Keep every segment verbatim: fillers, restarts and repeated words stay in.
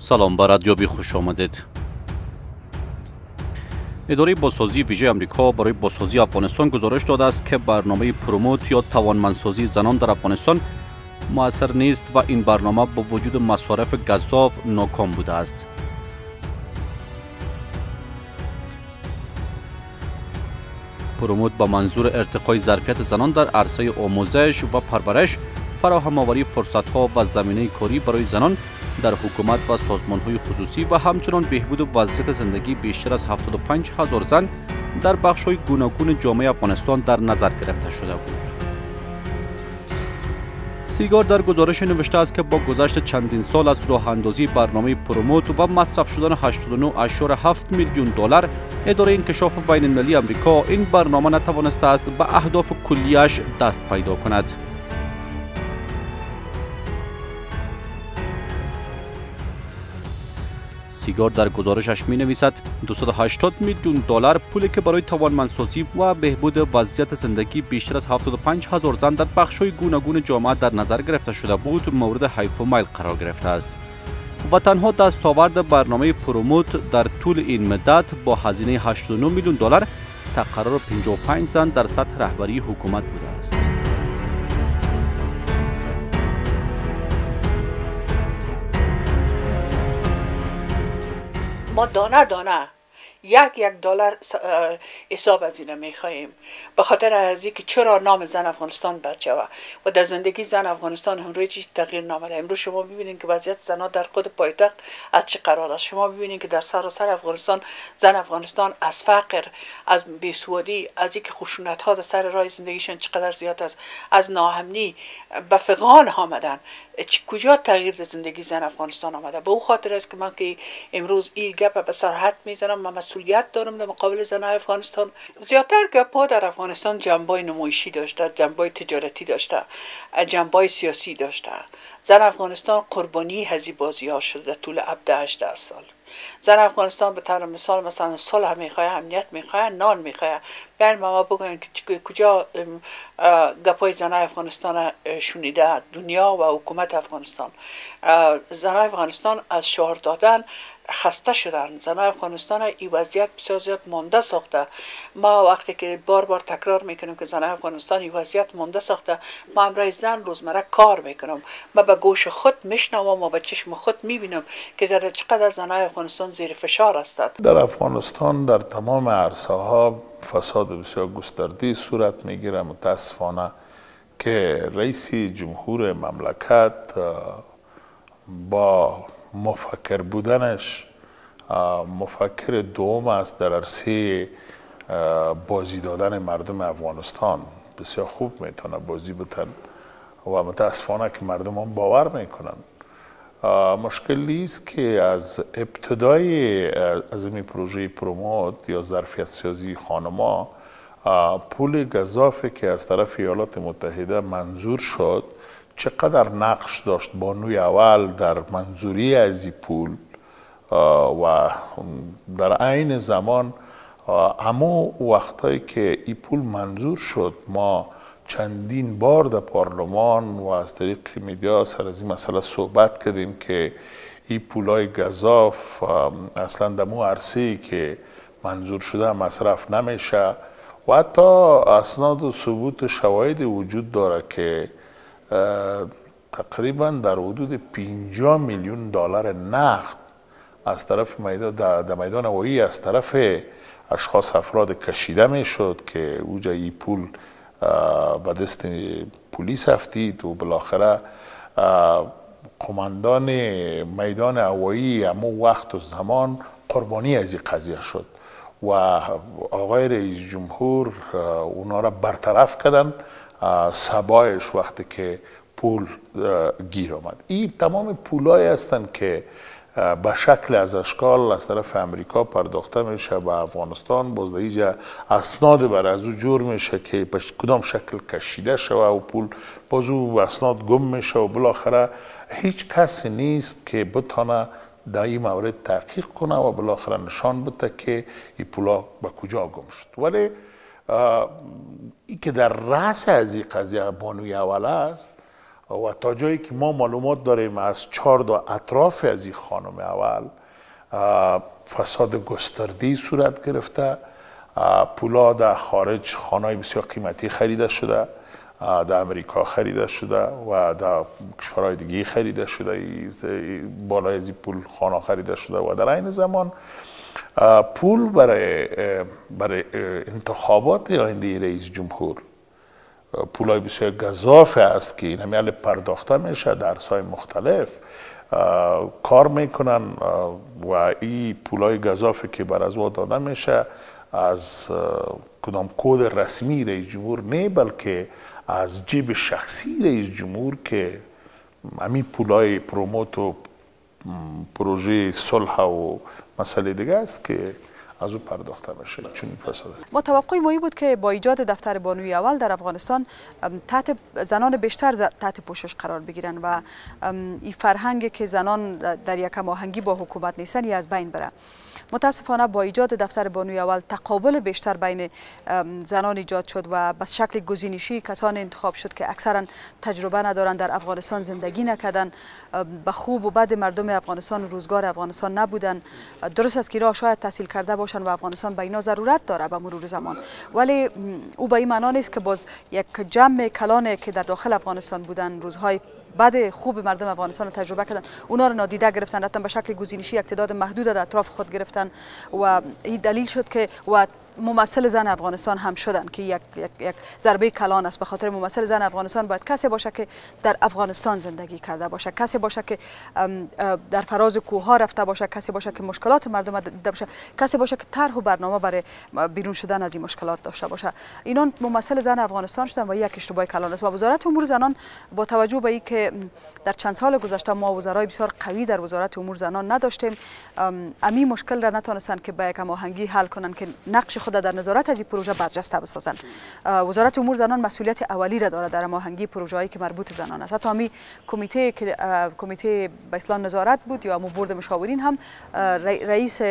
سلام به ردیابی خوش آمدید. اداره بازسازی ویژه امریکا برای بازسازی افغانستان گزارش داده است که برنامه پروموت یا توانمندسازی زنان در افغانستان مؤثر نیست و این برنامه با وجود مصارف گزاف ناکام بوده است. پروموت با منظور ارتقای ظرفیت زنان در عرصه آموزش و پرورش، فراهم آوری فرصت‌ها و زمینه کاری برای زنان در حکومت و سازمان‌های خصوصی و همچنان بهبود وضعیت زندگی بیشتر از هفتاد و پنج هزار زن در بخش‌های گوناگون جامعه افغانستان در نظر گرفته شده بود. سیگار در گزارش نوشته است که با گذشت چندین سال از راه اندازی برنامه پروموت و مصرف شدن هشتاد و نه اشاره هفت میلیون دلار، اداره انکشاف بین المللی امریکا این برنامه نتوانسته است به اهداف کلیش دست پیدا کند. سیگار در گزارشش می نویسد دویست و هشتاد میلیون دلار پولی که برای توانمندسازی و بهبود وضعیت زندگی بیشتر از هفتاد و پنج هزار زن در بخش‌های گوناگون جامعه در نظر گرفته شده بود مورد حیف و میل قرار گرفته است و تنها دستاورد برنامه پروموت در طول این مدت با هزینه هشتاد و نه میلیون دلار تقرر پنجاه و پنج زن در سطح رهبری حکومت بوده است. ما دانه دانه یک یک دلار حساب از این میخواهیم به خاطر از اینکه چرا نام زن افغانستان بچه و در زندگی زن افغانستان هم روی چیز تغییر نامده. امروز شما ببینید که وضعیت زنها در خود پایتخت از چه قرار است. شما ببینید که در سراسر افغانستان زن افغانستان از فقر، از بیسوادی، از اینکه خشونت ها در سر راه زندگیشان چقدر زیاد است، از ناامنی به فقان آمدن. کجا تغییر در زندگی زن افغانستان آمده؟ به او خاطر است که من که امروز این گپ به صراحت میزنم، من مسئولیت دارم در مقابل زنان افغانستان. زیادتر گپ‌ها در افغانستان جنبه‌های نمایشی داشته، جنبه‌های تجارتی داشته، جنبه‌های سیاسی داشته. زن افغانستان قربانی هزی بازی‌ها شده در طول هفده هجده سال. زن افغانستان به طور مثال مثلا صلح میخواه، امنیت میخواه، نان میخواه. بیاین ما بگویم که کجا گپای زن افغانستان شنیده دنیا و حکومت افغانستان. زن افغانستان از شعار دادن خسته شدن. زن افغانستان این وضعیت بسیار زیاد مانده ساخته. ما وقتی که بار بار تکرار میکنیم که زن افغانستان این وضعیت مانده ساخته، ما امروز زن روزمره کار میکنم، ما به گوش خود میشنوم و به چشم خود میبینم که در چقدر زن افغانستان زیر فشار هستند. در افغانستان در تمام عرصه ها فساد بسیار گسترده صورت میگیره. متاسفانه که رئیس جمهور مملکت با مفکر بودنش مفکر دوم است در عرصه بازی دادن مردم افغانستان. بسیار خوب میتونه بازی بتن و متاسفانه که مردم هم باور میکنن. مشکلی است که از ابتدای از این پروژه پروموت یا ظرفیت سازی خانما پول گزافی که از طرف ایالات متحده منظور شد چقدر نقش داشت بانوی اول در منظوری از این پول و در عین زمان همو وقتایی که این پول منظور شد ما چندین بار در پارلمان و از طریق میدیا سر از این مسئله صحبت کردیم که این پولای گزاف اصلا در مو عرصه‌ای که منظور شده مصرف نمیشه و حتی اسناد و ثبوت شواهد وجود داره که تقریبا در حدود پنجاه میلیون دلار نقد از طرف میدان در میدان هوایی از طرف اشخاص افراد کشیده میشد که اوجا این پول به دست پلیس افتید و بالاخره قماندان میدان هوایی همون وقت و زمان قربانی از این قضیه شد و آقای رئیس جمهور اونا را برطرف کردن سبایش وقتی که پول گیر آمد. این تمام پولایی هستند که به شکل از اشکال از طرف امریکا پرداخته میشه به افغانستان. باز اینجا اسناد بر از او جور میشه که به کدام شکل کشیده شده و پول باز او اسناد گم میشه و بالاخره هیچ کسی نیست که بتونه در این مورد تحقیق کنه و بالاخره نشان بده که این پولا به کجا گم شد. ولی این که در رأس از این قضیه بانوی اول است و تا جایی که ما معلومات داریم از چهار دو اطراف از این خانم اول فساد گسترده‌ای صورت گرفته. پولا در خارج خانه‌های بسیار قیمتی خریده شده، در امریکا خریده شده و در کشورهای دیگه خریده شده، بالای از این پول خانه خریده شده و در این زمان پول برای برای انتخابات آینده رئیس جمهور پولای بسیار گزاف است که این همیال پرداخته میشه در سای مختلف کار میکنن و این پولای گزافی که بر از داده میشه از کدام کد رسمی رئیس جمهور نه، بلکه از جیب شخصی رئیس جمهور که همین پولای پروموت و پروژه صلح و مسئله دیگه است که از او پرداخته میشه. چون این فساد است. ما توقع ما بود که با ایجاد دفتر بانوی اول در افغانستان تحت زنان بیشتر تحت پوشش قرار بگیرن و این فرهنگ که زنان در یک هماهنگی با حکومت نیستن از بین بره. متاسفانه با ایجاد دفتر بانوی اول تقابل بیشتر بین زنان ایجاد شد و به شکل گزینشی کسان انتخاب شد که اکثرا تجربه ندارند، در افغانستان زندگی نکردن، به خوب و بد مردم افغانستان و روزگار افغانستان نبودن. درست است که را شاید تحصیل کرده باشند و افغانستان به اینا ضرورت داره به مرور زمان، ولی او به این معنا نیست که باز یک جمع کلان که در داخل افغانستان بودن روزهای بعد خوب مردم افغانستان رو تجربه کردن اونا رو نادیده گرفتن، حتی به شکل گزینشی یک تعداد محدود در اطراف خود گرفتن و این دلیل شد که و ممثل زن افغانستان هم شدن که یک, یک, یک ضربه کلان است. به خاطر ممثل زن افغانستان باید کسی باشه که در افغانستان زندگی کرده باشه، کسی باشه که در فراز کوهها رفته باشه، کسی باشه که مشکلات مردم دیده باشه، کسی باشه که طرح و برنامه برای بیرون شدن از این مشکلات داشته باشه. اینا ممثل زن افغانستان شدن و یک اشتباه کلان است و وزارت امور زنان با توجه به اینکه در چند سال گذشته ما وزرای بسیار قوی در وزارت امور زنان نداشتیم، امی مشکل را نتونستن که با یک هماهنگی حل کنن که نقش خود در نظارت از این پروژه برجسته بسازند. وزارت امور زنان مسئولیت اولی را دارد در هماهنگی پروژه‌ای که مربوط زنان است. حتی همین کمیته که کمیته به اصلاح نظارت بود یا بورد مشاورین هم رئیس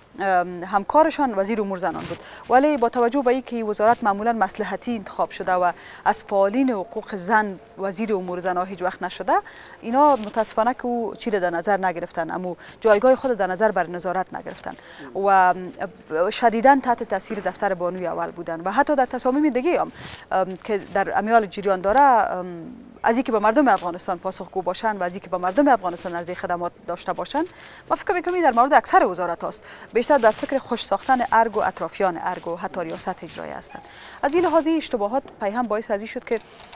همکارشان وزیر امور زنان بود، ولی با توجه به اینکه وزارت معمولا مصلحتی انتخاب شده و از فعالین حقوق زن وزیر امور زنان هیچ وقت نشده، اینا متاسفانه که او چیز در نظر نگرفتن، اما جایگاه خود در نظر بر نظارت نگرفتن و شدیداً تحت تاثیر دفتر بانوی اول بودن و حتی در تصامیم دیگه هم که در امیال جریان داره از اینکه به مردم افغانستان پاسخگو باشن و از اینکه به مردم افغانستان عرضه خدمات داشته باشن، ما فکر می‌کنیم در مورد اکثر وزارت هاست بیشتر در فکر خوش ساختن ارگ و اطرافیان ارگ و حتی ریاست اجرایی هستند. از این لحاظ اشتباهات پیهم باعث از این شد که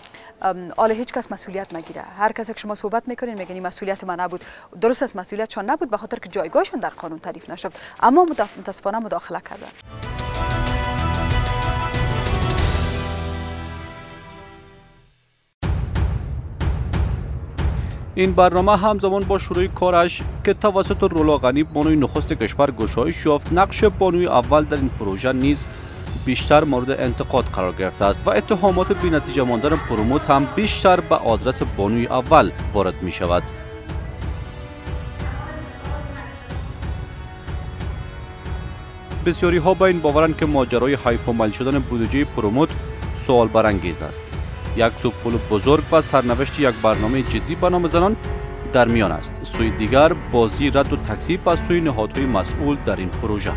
آله هیچ کس مسئولیت نگیره. هر کسی که شما صحبت میکنین میگین مسئولیت من نبود، درست است مسئولیتشان نبود به خاطر که جایگاهشان در قانون تعریف نشد، اما متاسفانه مداخله کردن. این برنامه همزمان با شروع کارش که توسط رولا غنی بانوی نخست کشور گشایش یافت، نقش بانوی اول در این پروژه نیز بیشتر مورد انتقاد قرار گرفته است و اتهامات بی‌نتیجه ماندن پروموت هم بیشتر به آدرس بانوی اول وارد می شود. بسیاری ها با این باورند که ماجرای حیف و مل شدن بودجه پروموت سوال برانگیز است. یک سو پول بزرگ و سرنوشت یک برنامه جدی به نام زنان در میان است، سوی دیگر بازی رد و تکذیب از سوی نهادهای مسئول در این پروژه.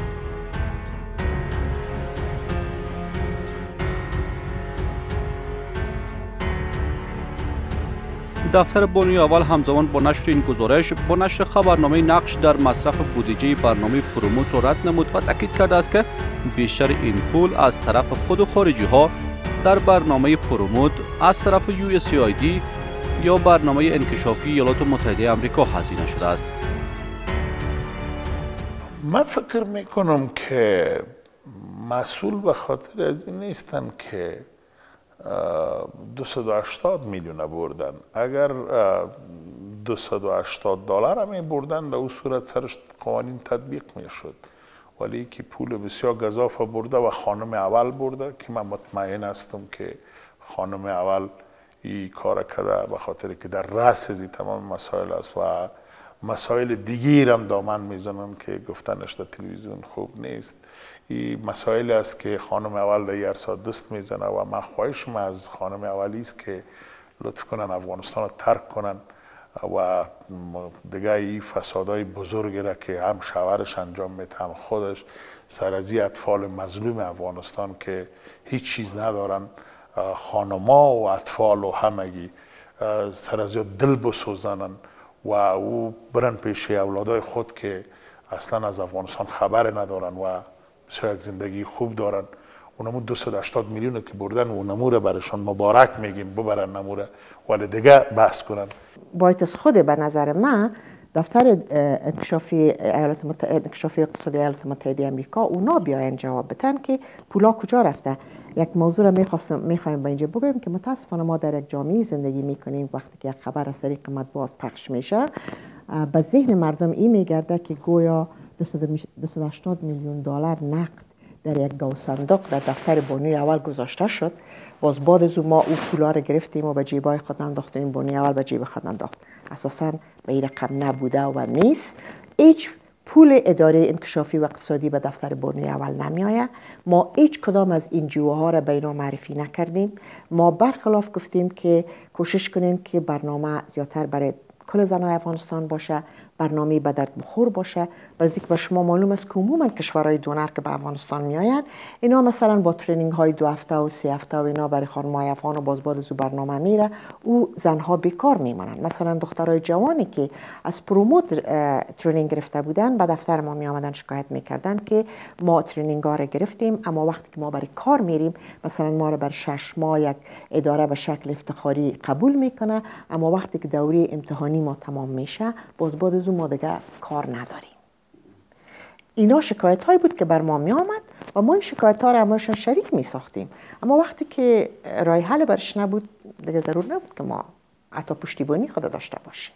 دفتر بانوی اول همزمان با نشر این گزارش با نشر خبرنامه نقش در مصرف بودجه برنامه پروموت را رد نمود و تاکید کرده است که بیشتر این پول از طرف خود خارجی ها در برنامه پروموت از طرف یو اس ای آی دی یا برنامه انکشافی ایالات متحده آمریکا هزینه شده است. من فکر میکنم که مسئول به خاطر از این نیستن که دویست و هشتاد میلیون بردن. اگر دویست و هشتاد دلار هم بردن در اون صورت سرش قوانین تطبیق میشد، ولی که پول بسیار گزاف برده و خانم اول برده که من مطمئن هستم که خانم اول این کار کرده به خاطر که در رأس از تمام مسائل است و مسائل دیگه هم دامن میزنن که گفتنش در تلویزیون خوب نیست. این مسائل است که خانم اول در هر سال دست میزنه و من خواهشم از خانم اولی است که لطف کنن افغانستان رو ترک کنن و دیگه این فسادهای بزرگی را که هم شوهرش انجام میده هم خودش سر از این اطفال مظلوم افغانستان که هیچ چیز ندارن، خانما و اطفال و همگی سر از دل بسوزنن و او برن پیش اولادای خود که اصلا از افغانستان خبر ندارن و بسیار یک زندگی خوب دارن. اونمو دویست و هشتاد میلیون که بردن و نموره برشان مبارک میگیم، ببرن نموره ولی دیگه بحث کنن. باید از خود به نظر من دفتر انکشافی ایالات متحده انکشافی اقتصادی ایالات متحده آمریکا اونا بیاین جواب بدن که پولا کجا رفته. یک موضوع را میخواستم میخوایم با اینجا بگویم که متاسفانه ما در یک جامعه زندگی میکنیم وقتی که یک خبر از طریق مطبوعات پخش میشه به ذهن مردم این میگرده که گویا دویست و هشتاد میلیون دلار نقد در یک گو صندوق در دفتر بانوی اول گذاشته شد. باز بعد از ما او پولا را گرفتیم و به جیبای خود انداختیم، بانوی اول به جیب خود انداخت. اساساً به این رقم نبوده و نیست. هیچ پول اداره انکشافی و اقتصادی به دفتر بانوی اول نمیآید. ما هیچ کدام از این جوها را به اینا معرفی نکردیم. ما برخلاف گفتیم که کوشش کنیم که برنامه زیادتر برای کل زنای افغانستان باشه، برنامه به درد بخور باشه. برای به شما معلوم است که عموما کشورهای دونر که به افغانستان میآیند اینا مثلا با ترینینگ های دو هفته و سه هفته و اینا برای خانم‌های افغان و باز بعد از برنامه میره او زنها بیکار میمانند. مثلا دخترای جوانی که از پروموت ترینینگ گرفته بودن به دفتر ما می آمدن شکایت میکردن که ما ترینینگ ها را گرفتیم اما وقتی که ما برای کار میریم مثلا ما را بر شش ماه یک اداره به شکل افتخاری قبول میکنه اما وقتی که دوره امتحانی ما تمام میشه باز بعد از ما دیگه کار نداریم. اینا شکایت هایی بود که بر ما می آمد و ما این شکایت ها را همایشان شریک می ساختیم. اما وقتی که رای حل برش نبود دیگه ضرور نبود که ما حتی پشتیبانی خود داشته باشیم.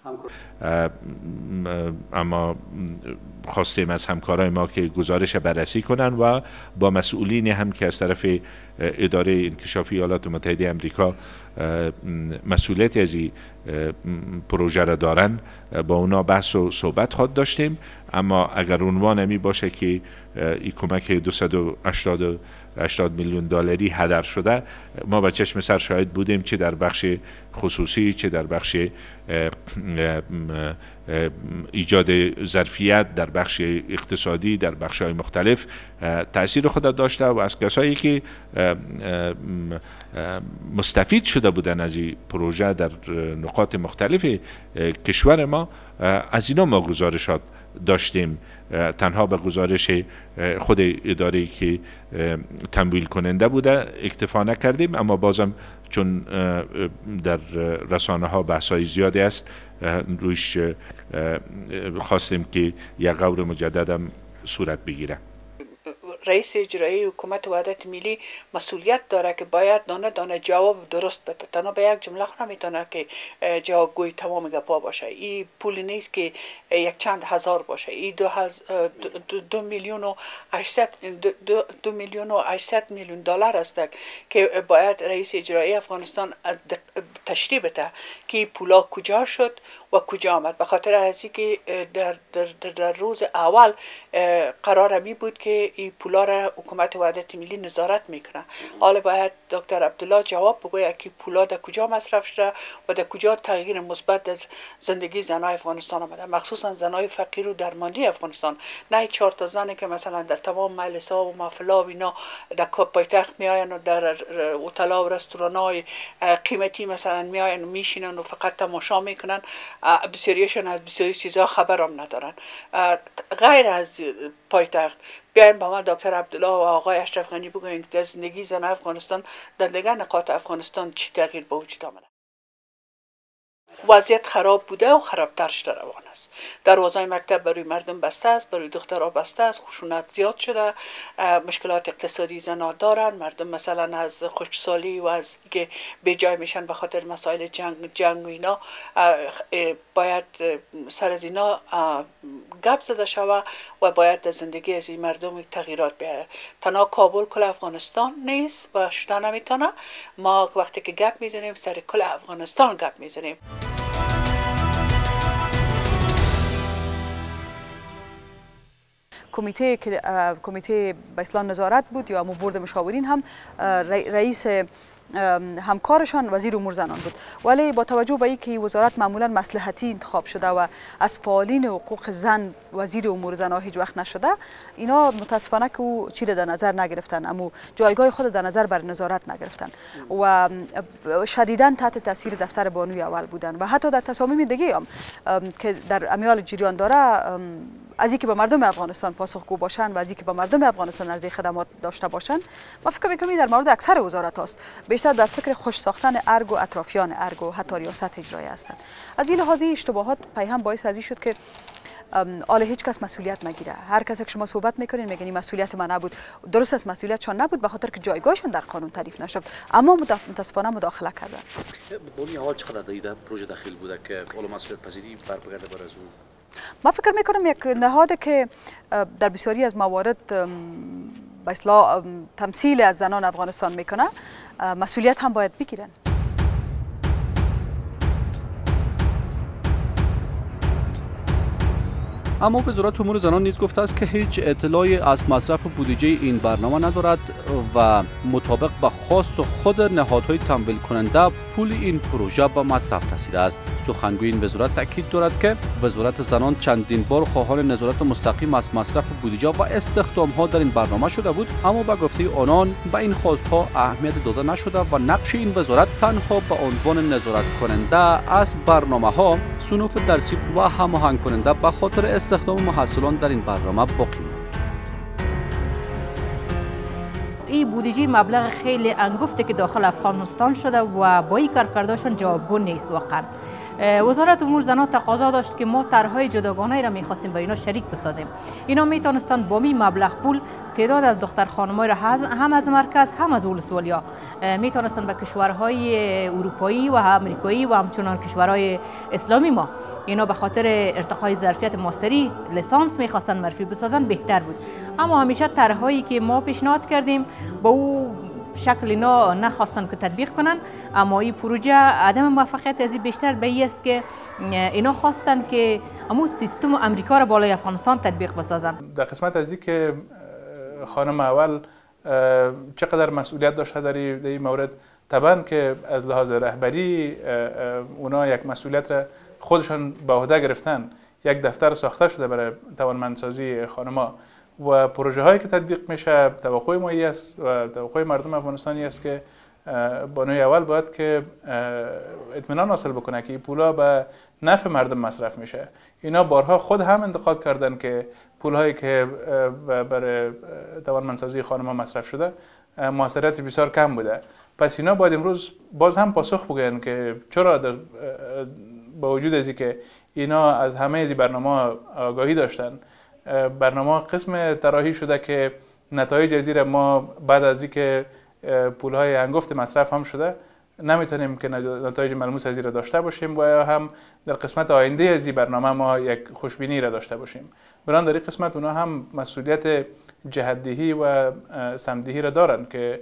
اما خواستیم از همکارای ما که گزارش بررسی کنن و با مسئولین هم که از طرف اداره انکشافی ایالات متحده آمریکا مسئولیت از این پروژه را دارن با اونا بحث و صحبت خود داشتیم. اما اگر عنوان همی باشه که این کمک دویست و هشتاد میلیون دلاری هدر شده ما به چشم سر شاهد بودیم، چه در بخش خصوصی چه در بخش ایجاد ظرفیت، در بخش اقتصادی، در بخش های مختلف تأثیر خود داشته و از کسایی که مستفید شده بودن از این پروژه در نقاط مختلف کشور ما از اینا ما گزارشات داشتیم. تنها به گزارش خود اداره که تمویل کننده بوده اکتفا نکردیم، اما بازم چون در رسانه ها بحث های زیادی است رویش خواستیم که یک غور مجدد هم صورت بگیره. رئیس اجرایی حکومت وحدت ملی مسئولیت داره که باید دانه دانه جواب درست بده. تنها به یک جمله خود نمیتونه که جوابگوی تمام گپا باشه. این پولی نیست که یک چند هزار باشه. این دو, هز... دو, دو میلیون و هشتصد دو, دو میلیون و هشتصد میلیون دلار است که باید رئیس اجرایی افغانستان تشریح بده که پولا کجا شد و کجا آمد. به خاطر از اینکه در, در, در, در روز اول قرار می بود که این پولا را حکومت وحدت ملی نظارت میکنه. حالا باید دکتر عبدالله جواب بگوید که پولا در کجا مصرف شده و در کجا تغییر مثبت در زندگی زنای افغانستان آمده، مخصوصا زنای فقیر و درمانده افغانستان. نه چهار تا زنی که مثلا در تمام مجلس‌ها و محفل‌ها و اینا در پایتخت میآین و در هتل‌ها و رستوران‌های قیمتی مثلا میآین و میشینن و فقط تماشا میکنن. بسیاریشون از بسیاری چیزا خبر هم ندارن. غیر از پایتخت بیاین با ما دکتر عبدالله و آقای اشرف غنی بگوییم که زندگی زن افغانستان در دیگر نقاط افغانستان چی تغییر به وجود آمده. وضعیت خراب بوده و خرابتر شده روان است. دروازهای مکتب برای مردم بسته است، برای دخترها بسته است، خشونت زیاد شده، مشکلات اقتصادی زنها دارن. مردم مثلا از خشکسالی و از که به جای میشن به خاطر مسائل جنگ جنگ و اینا باید سر از اینا گپ زده شود و باید در زندگی از این مردم تغییرات بیاره. تنها کابل کل افغانستان نیست و شده نمیتونه. ما وقتی که گپ میزنیم سر کل افغانستان گپ میزنیم. کمیته که کمیته به اصطلاح نظارت بود یا بورد مشاورین هم رئیس همکارشان وزیر امور زنان بود، ولی با توجه به اینکه وزارت معمولا مصلحتی انتخاب شده و از فعالین حقوق زن وزیر امور زنان هیچ وقت نشده، اینا متاسفانه که او چی در نظر نگرفتن، اما جایگاه خود در نظر بر نظارت نگرفتن و شدیداً تحت تاثیر دفتر بانوی اول بودن و حتی در تصامیم دیگه هم که در امیال جریان داره، از اینکه به مردم افغانستان پاسخگو باشن و از اینکه به مردم افغانستان عرضه خدمات داشته باشن، ما فکر می‌کنم در مورد اکثر وزارت هاست، بیشتر در فکر خوش ساختن ارگ و اطرافیان ارگ و حتی ریاست اجرایی هستند. از این لحاظ اشتباهات پیهم باعث از این شد که آله هیچ کس مسئولیت نگیره. هر کسی که شما صحبت میکنین میگین مسئولیت من نبود، درست است مسئولیتشان نبود به خاطر که جایگاهشان در قانون تعریف نشد، اما متاسفانه مداخله کردن. بونی اول چقدر در پروژه داخل بوده که اول مسئولیت پذیری بر بگرده بر از او؟ ما فکر میکنم یک نهاد که در بسیاری از موارد به اصطلاح تمثیل از زنان افغانستان میکنه، مسئولیت هم باید بگیرن. اما وزارت امور زنان نیز گفته است که هیچ اطلاعی از مصرف بودجه این برنامه ندارد و مطابق به خواست خود نهادهای تمویل کننده پول این پروژه به مصرف رسیده است. سخنگوی این وزارت تاکید دارد که وزارت زنان چندین بار خواهان نظارت مستقیم از مصرف بودجه و استخدام‌ها در این برنامه شده بود، اما به گفته آنان به این خواست‌ها اهمیت داده نشده و نقش این وزارت تنها به عنوان نظارت کننده از برنامه‌ها، صنوف درسی و هماهنگ کننده به خاطر استخدام محصلان در این برنامه باقی ماند. این بودجه مبلغ خیلی انگفته که داخل افغانستان شده و با این کارکردشان جوابگو نیست. واقعا وزارت امور زنان تقاضا داشت که ما طرحهای جداگانه را می‌خواستیم با اینا شریک بسازیم. اینا میتونستن با می مبلغ پول تعداد از دختر خانم‌ها را هم از مرکز هم از ولسوالیا میتونستن به کشورهای اروپایی و امریکایی و همچنان کشورهای اسلامی ما اینا به خاطر ارتقای ظرفیت ماستری لیسانس میخواستن معرفی بسازن بهتر بود. اما همیشه طرحهایی که ما پیشنهاد کردیم با او شکل اینا نخواستن که تطبیق کنن، اما این پروژه عدم موفقیت از این بیشتر به این است که اینا خواستن که امو سیستم امریکا را بالای افغانستان تطبیق بسازن. در قسمت از این که خانم اول چقدر مسئولیت داشته در این مورد، طبعا که از لحاظ رهبری اونا یک مسئولیت را خودشان به عهده گرفتن. یک دفتر ساخته شده برای توانمندسازی خانم‌ها و پروژه هایی که تطبیق میشه، توقع ما این است و توقع مردم افغانستانی است که بانوی اول باید که اطمینان حاصل بکنه که این پولا به نفع مردم مصرف میشه. اینا بارها خود هم انتقاد کردن که پولهایی که برای توانمندسازی خانم‌ها مصرف شده موثریت بسیار کم بوده. پس اینا باید امروز باز هم پاسخ بگن که چرا با وجود از اینکه اینا از همه از برنامه آگاهی داشتن، برنامه قسم طراحی شده که نتایج از ما بعد از اینکه پولهای انگفت مصرف هم شده نمیتونیم که نتایج ملموس از را داشته باشیم و یا هم در قسمت آینده از این برنامه ما یک خوشبینی را داشته باشیم. بران در این قسمت اونا هم مسئولیت جهت‌دهی و سمت‌دهی را دارن که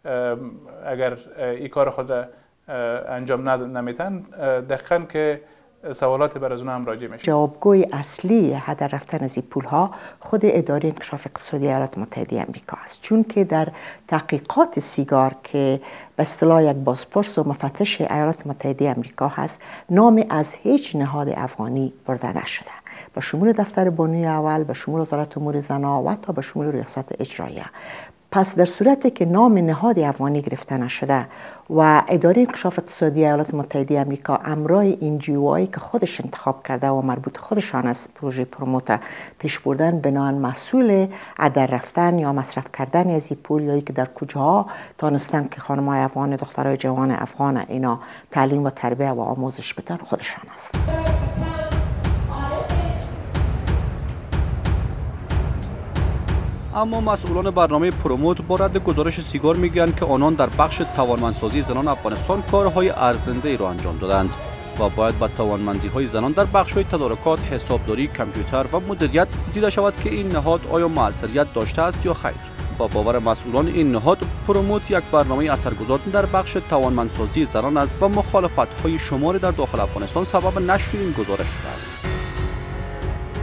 اگر این کار خود را انجام نمیتن دقیقاً که سوالات بر از اونها هم راجع میشه. جوابگوی اصلی هدر رفتن از این پولها خود اداره انکشاف اقتصادی ایالات متحده آمریکا است، چون که در تحقیقات سیگار که به اصطلاح یک بازپرس و مفتش ایالات متحده آمریکا هست، نام از هیچ نهاد افغانی برده نشده، به شمول دفتر بانوی اول، به شمول وزارت امور زنان و حتی به شمول ریاست اجراییه. پس در صورتی که نام نهاد افغانی گرفته نشده و اداره انکشاف اقتصادی ایالات متحده آمریکا امرای این جی او آی که خودش انتخاب کرده و مربوط خودشان از پروژه پروموت پیش بردن بنان مسئول هدر رفتن یا مصرف کردن از این پول یا که در کجاها تانستن که خانم‌های افغان، دخترای جوان افغان اینا تعلیم و تربیت و آموزش بدن خودشان است. اما مسئولان برنامه پروموت با رد گزارش سیگار میگویند که آنان در بخش توانمندسازی زنان افغانستان کارهای ارزنده را انجام دادند و باید با توانمندی های زنان در بخش های تدارکات، حسابداری، کامپیوتر و مدیریت دیده شود که این نهاد آیا موثریت داشته است یا خیر. با باور مسئولان این نهاد، پروموت یک برنامه اثرگذار در بخش توانمندسازی زنان است و مخالفت های شماری در داخل افغانستان سبب نشر این گزارش شده است.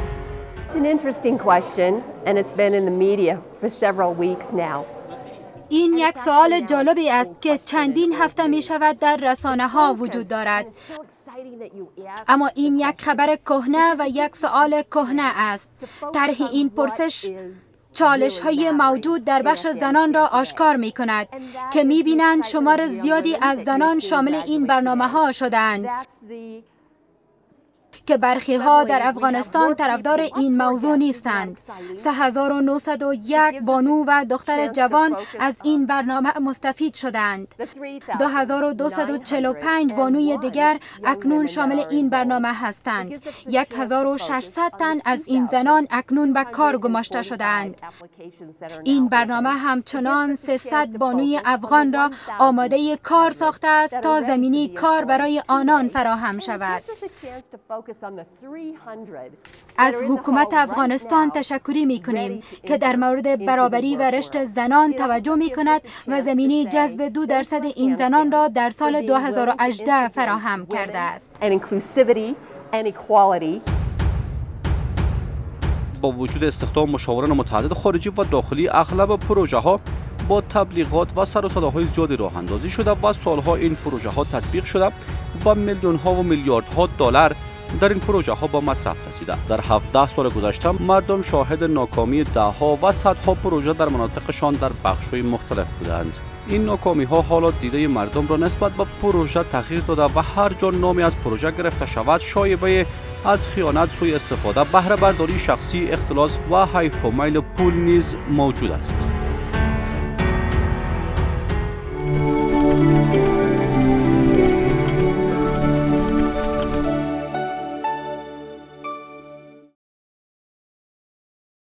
It's an interesting question and it's been in the media for several weeks now. این یک سوال جالبی است که چندین هفته می شود در رسانه ها وجود دارد. اما این یک خبر کهنه و یک سوال کهنه است. طرح این پرسش چالش های موجود در بخش زنان را آشکار می کند که می بینند شمار زیادی از زنان شامل این برنامه ها شدند که برخی ها در افغانستان طرفدار این موضوع نیستند. سه هزار و نهصد و یک بانو و دختر جوان از این برنامه مستفید شدند. دو هزار و دویست و چهل و پنج بانوی دیگر اکنون شامل این برنامه هستند. یک هزار و ششصد تن از این زنان اکنون به کار گماشته شدند. این برنامه همچنان سیصد بانوی افغان را آماده کار ساخته است تا زمینی کار برای آنان فراهم شود. از حکومت افغانستان تشکری می کنیم که در مورد برابری و رشد زنان توجه می کند و زمینی جذب دو درصد این زنان را در سال دو هزار و هجده فراهم کرده است. با وجود استخدام مشاوران متعدد خارجی و داخلی، اغلب پروژه ها با تبلیغات و سر و صداهای زیادی راه اندازی شده و سالها این پروژه ها تطبیق شده و میلیون ها و میلیاردها دلار در این پروژه ها با مصرف رسیده. در هفده سال گذشته مردم شاهد ناکامی ده ها و صدها پروژه در مناطقشان در بخش‌های مختلف بودند. این ناکامی ها حالا دیده مردم را نسبت به پروژه تغییر داده و هر جا نامی از پروژه گرفته شود شایبه از خیانت، سوء استفاده، بهره برداری شخصی، اختلاس و حیف و میل پول نیز موجود است.